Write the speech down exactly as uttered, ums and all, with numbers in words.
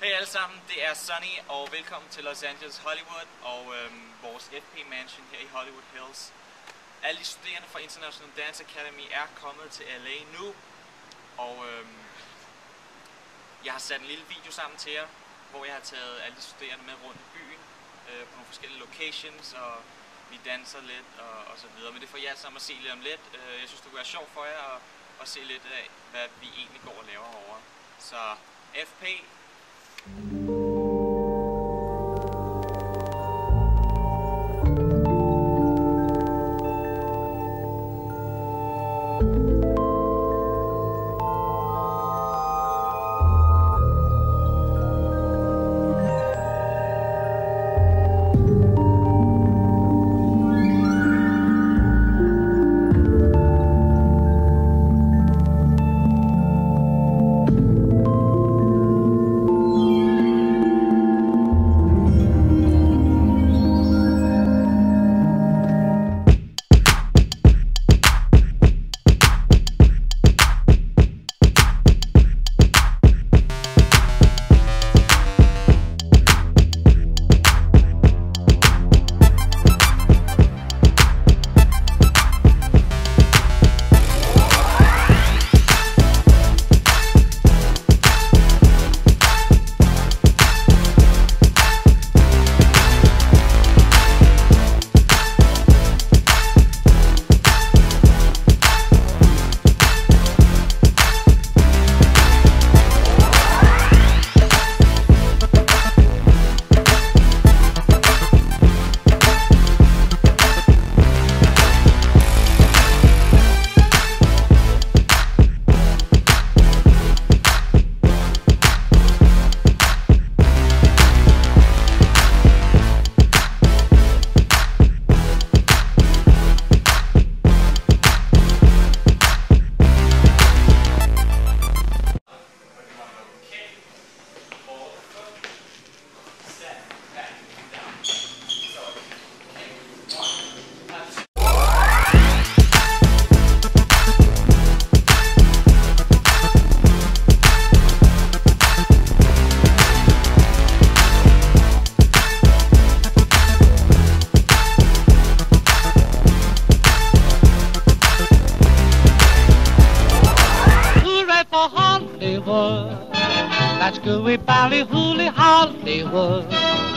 Hej alle sammen, det er Sunny, og velkommen til Los Angeles Hollywood og øhm, vores F P Mansion her i Hollywood Hills. Alle de studerende fra International Dance Academy er kommet til L A nu, og øhm, jeg har sat en lille video sammen til jer, hvor jeg har taget alle de studerende med rundt i byen øh, på nogle forskellige locations, og vi danser lidt og, og så videre. Men det får I alle sammen at se lidt om lidt. Øh, jeg synes, det kunne være sjovt for jer at, at se lidt af, hvad vi egentlig går og laver herovre. Så F P. Hollywood, that's gooey, bally, hooly Hollywood.